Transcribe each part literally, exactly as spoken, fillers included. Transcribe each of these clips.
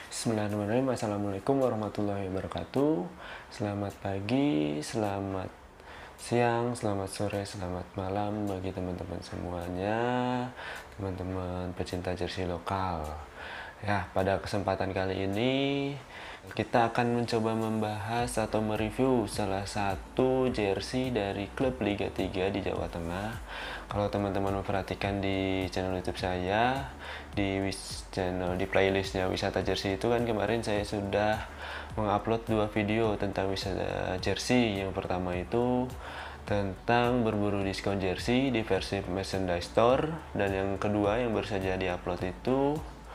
Bismillahirrahmanirrahim. Assalamualaikum warahmatullahi wabarakatuh. Selamat pagi, selamat siang, selamat sore, selamat malam bagi teman-teman semuanya, teman-teman pecinta jersey lokal. Ya, pada kesempatan kali ini kita akan mencoba membahas atau mereview salah satu jersey dari klub Liga tiga di Jawa Tengah. Kalau teman-teman memperhatikan di channel YouTube saya, di channel di playlistnya wisata jersey itu kan kemarin saya sudah mengupload dua video tentang wisata jersey. Yang pertama itu tentang berburu diskon jersey di versi merchandise store, dan yang kedua yang baru saja diupload itu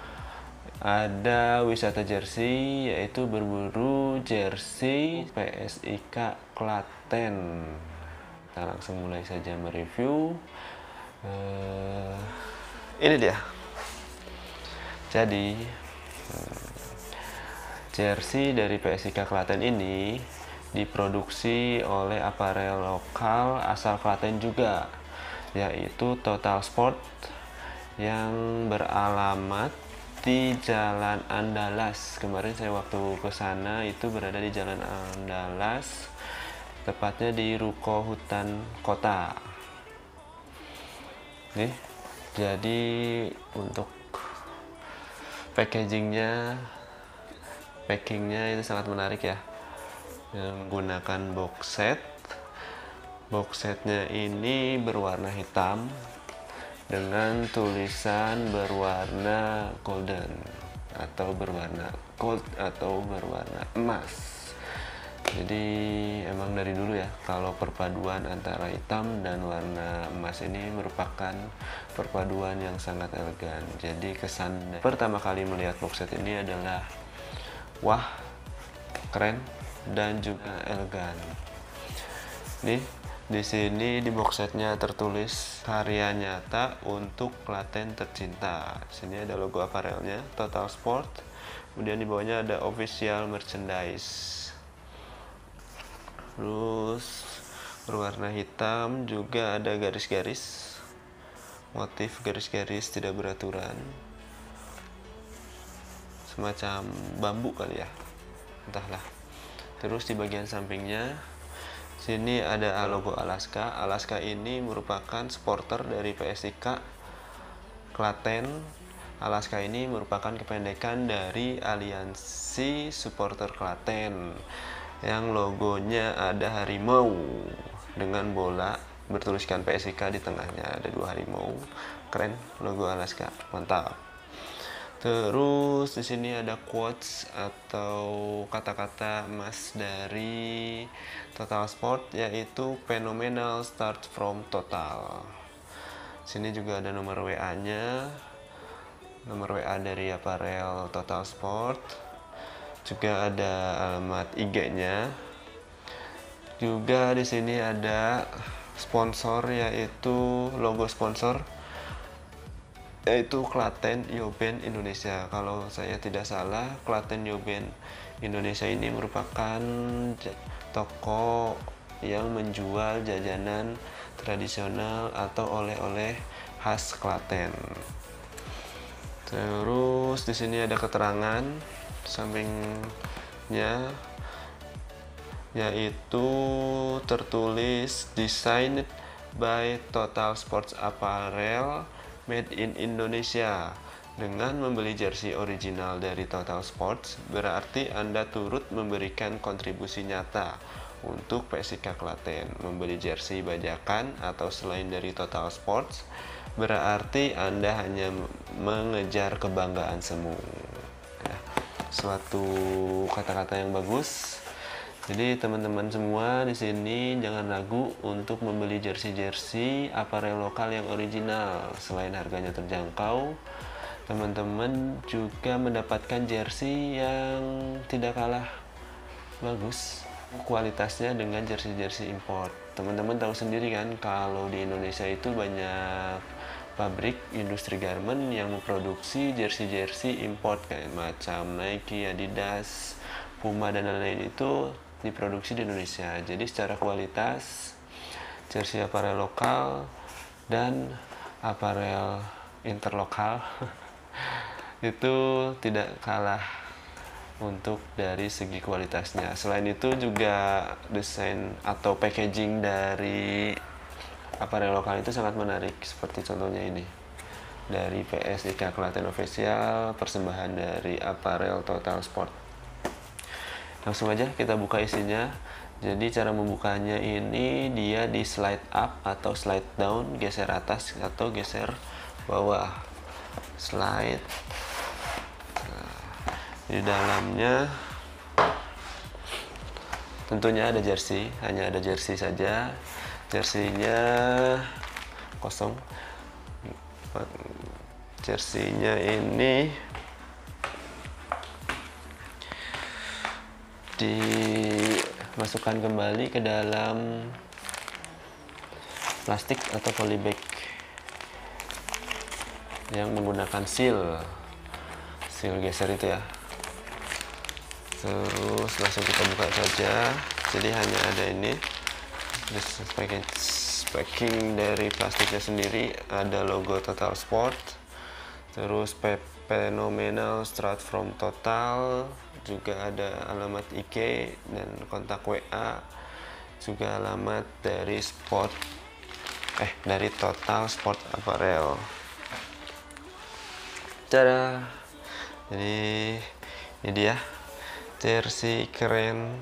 ada wisata jersey, yaitu berburu jersey P S I K Klaten. Kita langsung mulai saja mereview. Uh, ini dia. Jadi jersey dari P S I K Klaten ini diproduksi oleh aparel lokal asal Klaten juga, yaitu Total Sport yang beralamat di Jalan Andalas. Kemarin saya waktu ke sana itu berada di Jalan Andalas, tepatnya di Ruko Hutan Kota. Nih, jadi untuk packagingnya, packingnya itu sangat menarik ya. Menggunakan box set. Box setnya ini berwarna hitam dengan tulisan berwarna golden atau berwarna gold atau berwarna emas. Jadi emang dari dulu ya, kalau perpaduan antara hitam dan warna emas ini merupakan perpaduan yang sangat elegan. Jadi kesan pertama kali melihat box set ini adalah wah, keren dan juga elegan. Nih, di sini di box setnya tertulis karya nyata untuk Klaten tercinta. Sini ada logo aparelnya Total Sport. Kemudian di bawahnya ada official merchandise. Terus berwarna hitam, juga ada garis-garis, motif garis-garis tidak beraturan, semacam bambu kali ya, entahlah. Terus di bagian sampingnya sini ada logo Alaska. Alaska ini merupakan supporter dari P S I K Klaten. Alaska ini merupakan kependekan dari Aliansi Supporter Klaten, yang logonya ada harimau dengan bola bertuliskan P S I K di tengahnya, ada dua harimau. Keren logo Alaska, mantap. Terus di sini ada quotes atau kata-kata emas dari Total Sport, yaitu phenomenal start from Total. Sini juga ada nomor W A-nya, nomor W A dari aparel Total Sport. Juga ada alamat I G-nya. Juga di sini ada sponsor, yaitu logo sponsor, yaitu Klaten Yoben Indonesia. Kalau saya tidak salah, Klaten Yoben Indonesia ini merupakan toko yang menjual jajanan tradisional atau oleh-oleh khas Klaten. Terus di sini ada keterangan sampingnya, yaitu tertulis designed by Total Sports Apparel made in Indonesia. Dengan membeli jersey original dari Total Sports, berarti Anda turut memberikan kontribusi nyata untuk P S I K Klaten. Membeli jersey bajakan atau selain dari Total Sports, berarti Anda hanya mengejar kebanggaan semu. Ya, suatu kata-kata yang bagus. Jadi teman-teman semua di sini jangan ragu untuk membeli jersey-jersey aparel lokal yang original. Selain harganya terjangkau, teman-teman juga mendapatkan jersey yang tidak kalah bagus kualitasnya dengan jersey-jersey import. Teman-teman tahu sendiri kan, kalau di Indonesia itu banyak pabrik industri garment yang memproduksi jersey-jersey import kayak macam Nike, Adidas, Puma dan lain-lain, itu diproduksi di Indonesia. Jadi secara kualitas jersey aparel lokal dan aparel interlokal itu tidak kalah untuk dari segi kualitasnya. Selain itu juga desain atau packaging dari aparel lokal itu sangat menarik, seperti contohnya ini dari P S I K Klaten Official, persembahan dari aparel Total Sport. Langsung aja kita buka isinya. Jadi cara membukanya ini dia di slide up atau slide down, geser atas atau geser bawah. Slide. Nah, di dalamnya tentunya ada jersey, hanya ada jersey saja. Jerseynya kosong. Jerseynya ini dimasukkan kembali ke dalam plastik atau polybag yang menggunakan seal seal geser itu ya. Terus langsung kita buka saja. Jadi hanya ada ini packing dari plastiknya sendiri, ada logo Total Sport, terus Phenomenal Start from Total, juga ada alamat I G dan kontak W A, juga alamat dari Sport eh dari Total Sport Apparel. Tada. Jadi ini dia jersey keren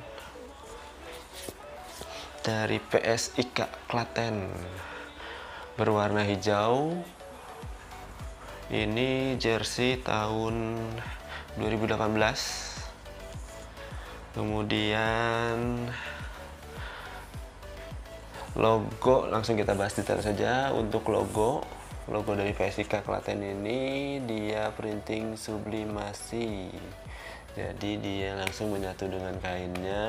dari P S I K Klaten, berwarna hijau. Ini jersey tahun dua ribu delapan belas. Kemudian logo, langsung kita bahas detail saja. Untuk logo, logo dari P S I K Klaten ini dia printing sublimasi. Jadi dia langsung menyatu dengan kainnya.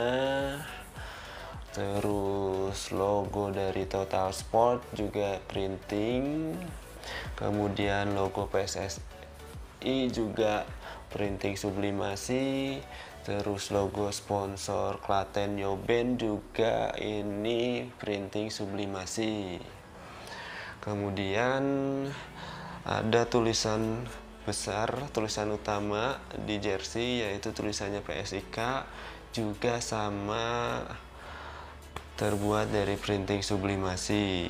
Terus logo dari Total Sport juga printing. Kemudian logo P S S I juga printing sublimasi. Terus logo sponsor Klaten Yoben juga ini printing sublimasi. Kemudian ada tulisan besar, tulisan utama di jersey, yaitu tulisannya P S I K, juga sama terbuat dari printing sublimasi.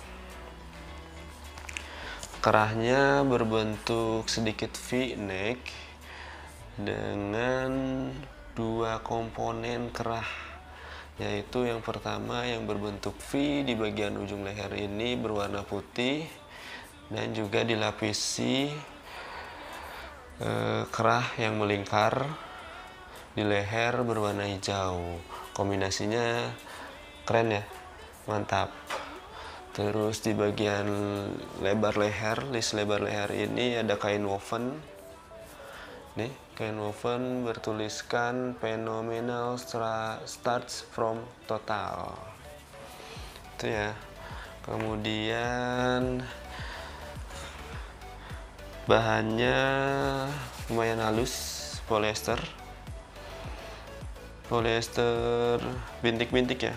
Kerahnya berbentuk sedikit V-neck dengan dua komponen kerah, yaitu yang pertama yang berbentuk V di bagian ujung leher ini berwarna putih dan juga dilapisi eh, kerah yang melingkar di leher berwarna hijau. Kombinasinya keren ya, mantap. Terus di bagian lebar leher, list lebar leher ini ada kain woven. Nih, kain woven bertuliskan Phenomenal Starts from Total. Itu ya. Kemudian bahannya lumayan halus, polyester. Polyester bintik-bintik ya.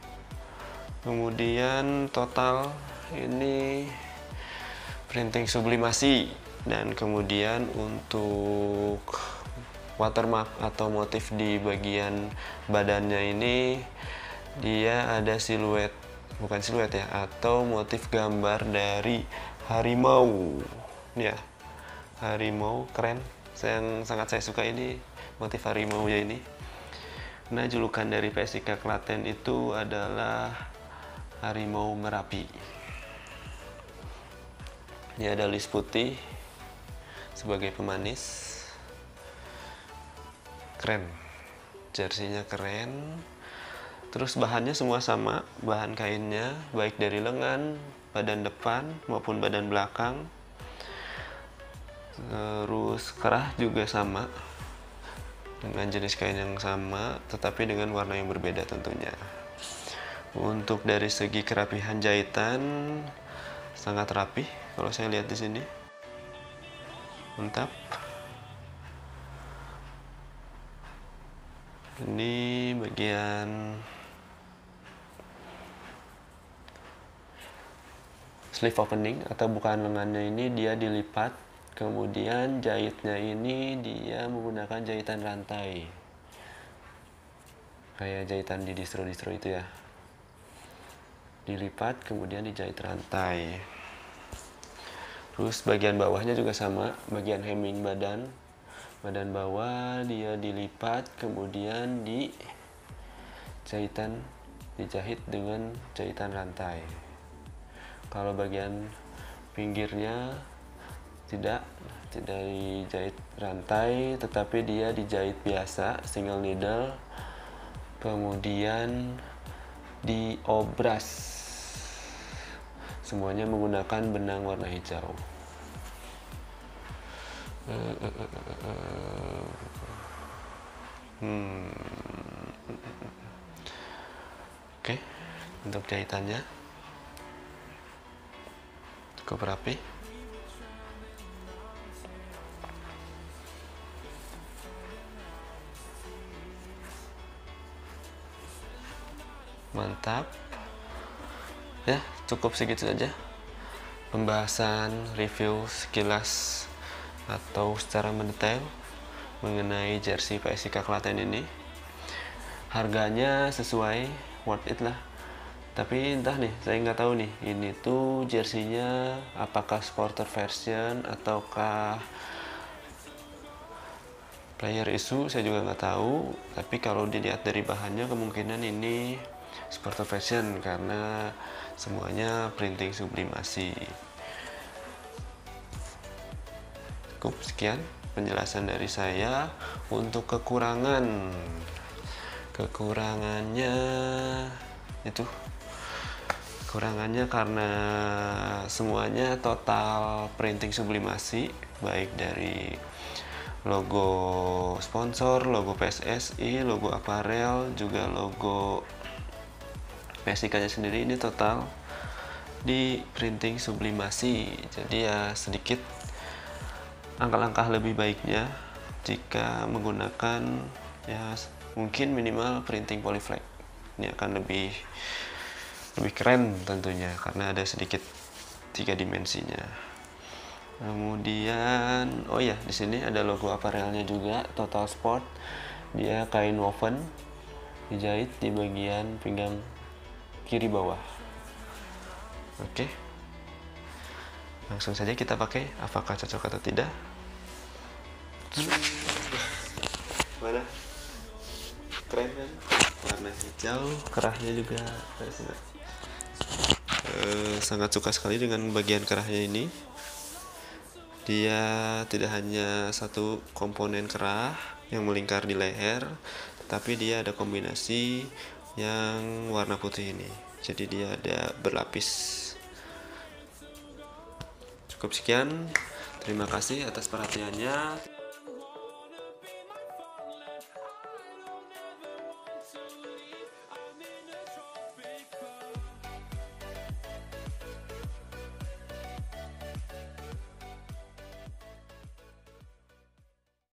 Kemudian Total ini printing sublimasi, dan kemudian untuk watermark atau motif di bagian badannya ini dia ada siluet, bukan siluet ya, atau motif gambar dari harimau. Ya, harimau keren. Yang sangat saya suka ini motif harimau ya ini. Nah, julukan dari P S I K Klaten itu adalah harimau Merapi. Ini ada list putih sebagai pemanis. Keren, jersey-nya keren. Terus bahannya semua sama, bahan kainnya baik dari lengan, badan depan maupun badan belakang. Terus kerah juga sama, dengan jenis kain yang sama, tetapi dengan warna yang berbeda tentunya. Untuk dari segi kerapihan jahitan sangat rapi kalau saya lihat di sini. Mantap. Ini bagian sleeve opening atau bukaan lengannya ini dia dilipat Kemudian jahitnya ini dia menggunakan jahitan rantai, kayak jahitan di distro-distro itu ya, dilipat kemudian dijahit rantai. Terus bagian bawahnya juga sama, bagian hemming badan badan bawah dia dilipat kemudian di jahitan dijahit dengan jahitan rantai. Kalau bagian pinggirnya tidak tidak dijahit rantai, tetapi dia dijahit biasa single needle, kemudian diobras, semuanya menggunakan benang warna hijau. Hmm. Oke, untuk jahitannya cukup rapi. Mantap ya, cukup segitu saja pembahasan review sekilas atau secara mendetail mengenai jersey P S I K Klaten ini. Harganya sesuai, worth it lah, tapi entah nih, saya nggak tahu nih ini tuh jerseynya apakah supporter version ataukah player issue, saya juga nggak tahu. Tapi kalau dilihat dari bahannya kemungkinan ini supporter version karena semuanya printing sublimasi. Cukup sekian penjelasan dari saya. Untuk kekurangan kekurangannya itu kekurangannya karena semuanya total printing sublimasi, baik dari logo sponsor, logo P S S I, logo aparel, juga logo P S I K nya sendiri, ini total di printing sublimasi. Jadi ya sedikit langkah-langkah lebih baiknya jika menggunakan ya mungkin minimal printing polyflag. Ini akan lebih lebih keren tentunya karena ada sedikit tiga dimensinya. Kemudian oh ya, di sini ada logo aparelnya juga, Total Sport. Dia kain woven dijahit di bagian pinggang kiri bawah. Oke, langsung saja kita pakai, apakah cocok atau tidak. Mana? Keren kan? Warna hijau, kerahnya juga sangat, eh, sangat suka sekali dengan bagian kerahnya ini. Dia tidak hanya satu komponen kerah yang melingkar di leher, tetapi dia ada kombinasi yang warna putih ini. Jadi dia ada berlapis. Cukup sekian. Terima kasih atas perhatiannya.